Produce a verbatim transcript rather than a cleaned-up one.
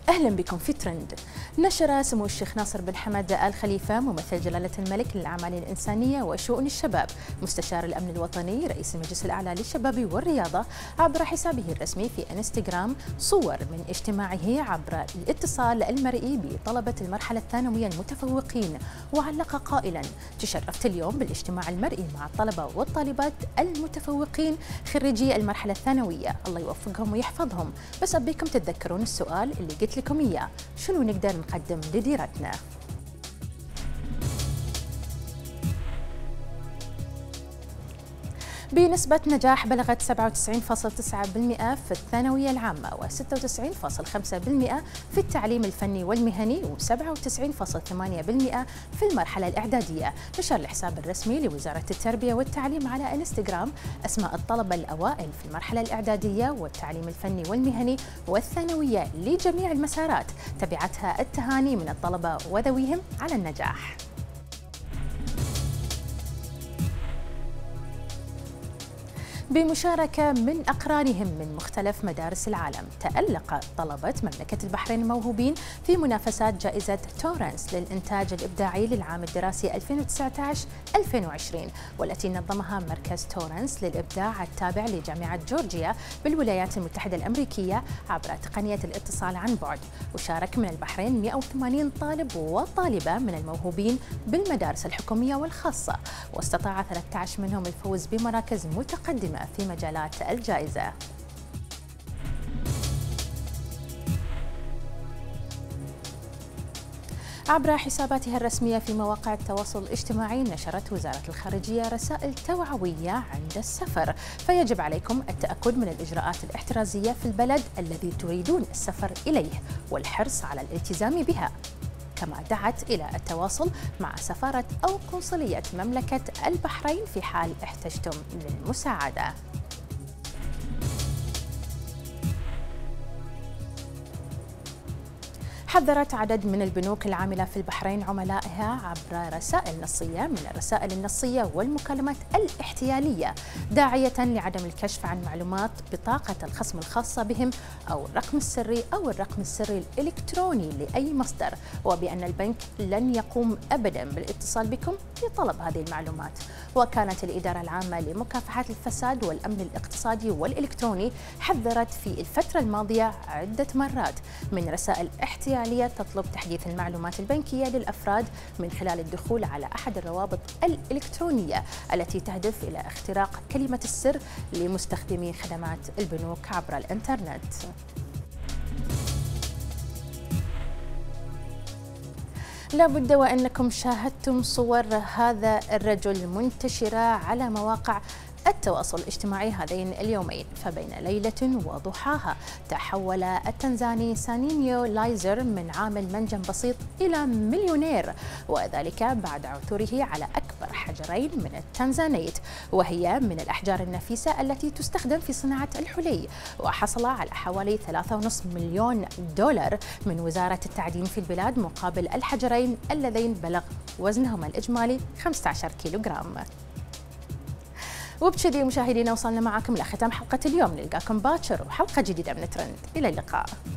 أهلا بكم في ترند. نشر سمو الشيخ ناصر بن حمد آل خليفة ممثل جلالة الملك للأعمال الإنسانية وشؤون الشباب مستشار الأمن الوطني رئيس المجلس الأعلى للشباب والرياضة عبر حسابه الرسمي في انستغرام صور من اجتماعه عبر الاتصال المرئي بطلبة المرحلة الثانوية المتفوقين، وعلق قائلا: تشرفت اليوم بالاجتماع المرئي مع الطلبة والطالبات المتفوقين خريجي المرحلة الثانوية، الله يوفقهم ويحفظهم، بس أبيكم تتذكرون السؤال اللي قلت لكم إياه، شنو نقدر نقدم لديرتنا؟ بنسبة نجاح بلغت سبعة وتسعين فاصلة تسعة بالمئة في الثانوية العامة وستة وتسعين فاصلة خمسة بالمئة في التعليم الفني والمهني وسبعة وتسعين فاصلة ثمانية بالمئة في المرحلة الإعدادية. نشر الحساب الرسمي لوزارة التربية والتعليم على انستغرام أسماء الطلبة الأوائل في المرحلة الإعدادية والتعليم الفني والمهني والثانوية لجميع المسارات، تبعتها التهاني من الطلبة وذويهم على النجاح. بمشاركة من أقرانهم من مختلف مدارس العالم، تألق طلبة مملكة البحرين الموهوبين في منافسات جائزة تورنس للإنتاج الإبداعي للعام الدراسي ألفين وتسعة عشر ألفين وعشرين، والتي نظمها مركز تورنس للإبداع التابع لجامعة جورجيا بالولايات المتحدة الأمريكية عبر تقنية الاتصال عن بعد. وشارك من البحرين مئة وثمانين طالب وطالبة من الموهوبين بالمدارس الحكومية والخاصة، واستطاع ثلاثة عشر منهم الفوز بمراكز متقدمة في مجالات الجائزة. عبر حساباتها الرسمية في مواقع التواصل الاجتماعي، نشرت وزارة الخارجية رسائل توعوية عند السفر، فيجب عليكم التأكد من الإجراءات الاحترازية في البلد الذي تريدون السفر إليه والحرص على الالتزام بها. كما دعت إلى التواصل مع سفارة أو قنصلية مملكة البحرين في حال احتجتم للمساعدة. حذرت عدد من البنوك العاملة في البحرين عملائها عبر رسائل نصية من الرسائل النصية والمكالمات الاحتيالية، داعية لعدم الكشف عن معلومات بطاقة الخصم الخاصة بهم أو الرقم السري أو الرقم السري الإلكتروني لأي مصدر، وبأن البنك لن يقوم أبدا بالاتصال بكم لطلب هذه المعلومات. وكانت الإدارة العامة لمكافحة الفساد والأمن الاقتصادي والإلكتروني حذرت في الفترة الماضية عدة مرات من رسائل احتيالية تطلب تحديث المعلومات البنكية للأفراد من خلال الدخول على أحد الروابط الإلكترونية التي تهدف إلى اختراق كلمة السر لمستخدمي خدمات البنوك عبر الإنترنت. لابد وأنكم شاهدتم صور هذا الرجل منتشرة على مواقع التواصل الاجتماعي هذين اليومين، فبين ليلة وضحاها تحول التنزاني سانينيو لايزر من عامل منجم بسيط إلى مليونير، وذلك بعد عثوره على أكبر حجرين من التنزانيت، وهي من الأحجار النفيسة التي تستخدم في صناعة الحلي، وحصل على حوالي ثلاثة ونصف مليون دولار من وزارة التعدين في البلاد مقابل الحجرين اللذين بلغ وزنهما الإجمالي خمسة عشر كيلوغرام. وبكذي مشاهدينا وصلنا معكم لختام حلقة اليوم، نلقاكم باكر وحلقة جديدة من ترند، إلى اللقاء.